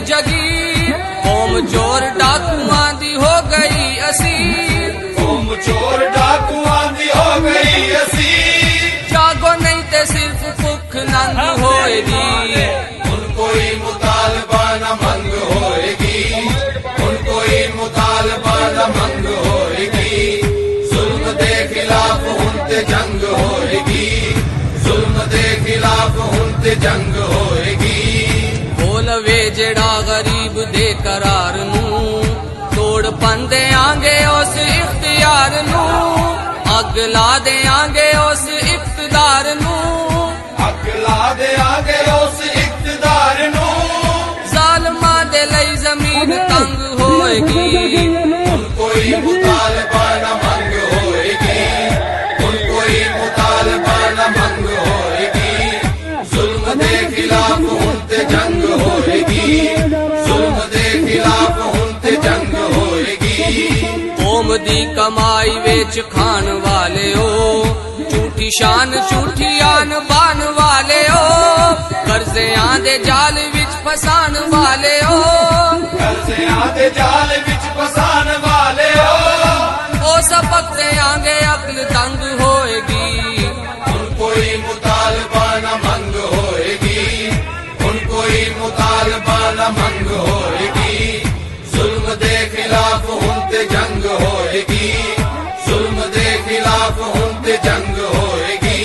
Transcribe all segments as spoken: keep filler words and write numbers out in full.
जगी, कौम चोर डाकुआं दी हो गई असीर, कौम चोर डाकुआं दी हो गई असीर। जागो नहीं ते सिर्फ भुख नंग होएगी, हुन कोई मुतालबा न मंग होएगी, हुन कोई मुतालबा न मंग होएगी। जुल्म दे खिलाफ हुन ते जंग होएगी, जुल्म दे खिलाफ हुन ते जंग होएगी। बोल वे जेड़ा गरीब दे करार नू, तोड़ पंदे आंगे उस इख्तियार नू, अग ला दे आंगे उस इख्तिदार नू, अग ला दे आंगे उस इख्तिदार नू। जालिमां दे लई जमीन तंग होएगी, हुन कोई मुतालबा न मंग होएगी, हुन कोई मुतालबा न मंग होएगी। जुल्म दे खिलाफ हुन ते जंग होएगी, जुल्म दे खिलाफ हुन ते जंग होएगी। कौम दी कमाई वेच खान वाले हो, झूठी शान झूठी आन बान वाले हो, कर्जे आंदे जाल विच फसान वाले हो, कर्जे आंदे जाल विच फसान वाले हो। ओ सबक दे आंगे अक्ल तंग होएगी, हुन कोई मुतालबा न मंग होएगी, हुन कोई मुतालबा न मंग होएगी। जुल्म दे खिलाफ हुन ते जंग होएगी, जुल्म दे खिलाफ हुन ते जंग होएगी।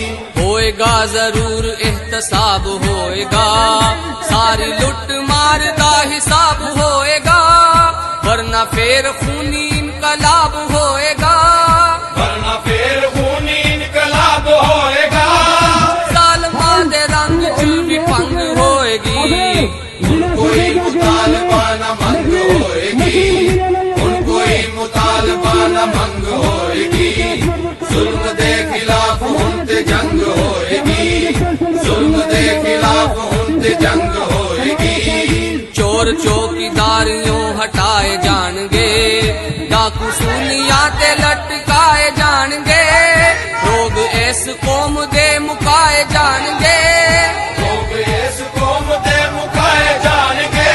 होएगा जरूर एहतसाब होएगा, सारी लुट मार दा हिसाब होएगा, वरना फिर खूनी इनकलाब होएगा, वरना फिर खूनी इनकलाब होएगा। जालिमां दे रंग च भी पंग होएगी, हुन कोई मुतालबा न मंग होएगी, हुन कोई मुतालबा न मंग होएगी। जुल्म दे खिलाफ हुन ते जंग होएगी, जुल्म दे खिलाफ हुन ते जंग होएगी। चोर चौकीदारियों हटाए जाणगे, डाकू सूलियां ते लटकाए जाणगे, लोग इस कौम दे मुकाए जाणगे, लोग इस कौम दे मुकाए जाणगे।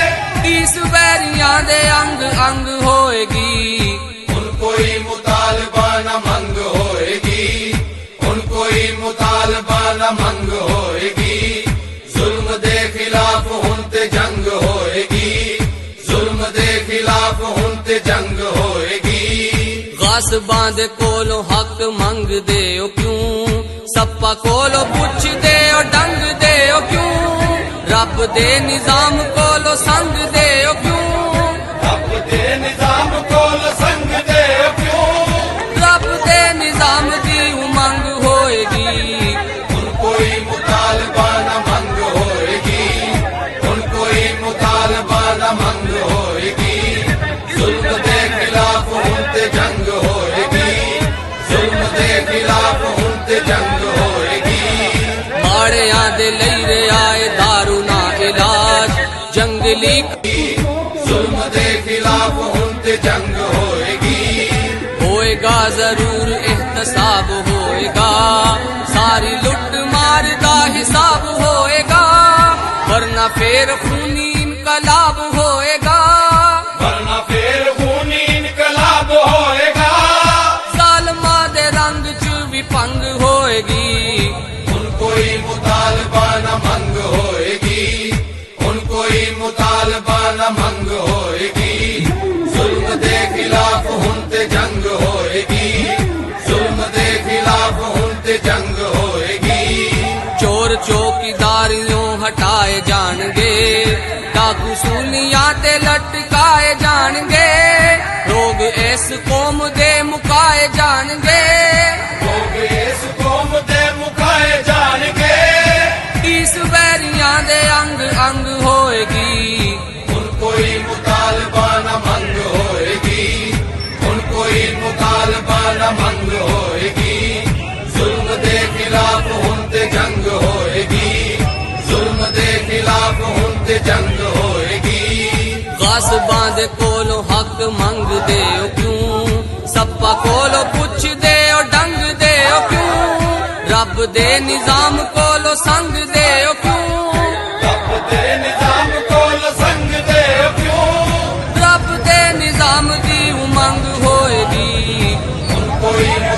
इस बैरियां दे अंग अंग होएगी, हुन कोई मुतालबा न मंग होएगी, हुन कोई मुतालबा न मंग होएगी। जुल्म दे खिलाफ हुन ते जंग होएगी, जुल्म दे खिलाफ हुन ते जंग होएगी। गासबां दे कोलों हक मंग दे ओ क्यों, सप्पा कोलों पुछ दे ओ डंग दे ओ क्यों, रब दे निजाम कोलों संग दे ओ क्यों, रब दे निजाम कोल संग दे क्यों। रब दे निजाम दी उमंग होएगी, हुन कोई मुतालबा न मंग होएगी, हुन कोई मुतालबा न मंग होएगी। जुल्म दे खिलाफ हुन ते जंग होएगी, जुल्म दे खिलाफ हुन ते जंग होएगी। माड़ियां दे लई रे आए दारू ना इलाज, जंगली जुल्म दे खिलाफ हुन ते जंग होएगी। होएगा जरूर एहतसाब होएगा, सारी लुट मार दा हिसाब होएगा, वरना फिर खूनी इनकलाब होएगा, वरना फिर खूनी इनकलाब होएगा। जालिमां दे रंग च भी पंग होएगी, हुन कोई मुतालबा न मंग होएगी, हुन कोई मुतालबा न मंग होएगी। जुल्म दे खिलाफ हुन ते जंग होएगी, जुल्म दे खिलाफ हुन ते जंग होएगी। चोर चौकीदारियों हटाए जाणगे, डाकू सूलियां ते लटकाए जाणगे, लोग इस कौम दे मुकाए जाणगे, लोग इस कौम दे मुकाए जाणगे। इस बैरियां दे अंग अंग होएगी, हुन कोई मुतालबा न मंग होएगी, हुन कोई मुतालबा न मंग होएगी। जुल्म दे खिलाफ हुन ते जंग होएगी, जुल्म दे खिलाफ हुन ते जंग होएगी। गासबां दे कोलों हक मंग दे ओ क्यों, सप्पा कोलों पुछ दे ओ डंग दे ओ क्यों, रब दे निजाम कोलों संग दे ओ क्यों, रब दे निजाम कोल मंग होएगी। हुण कोई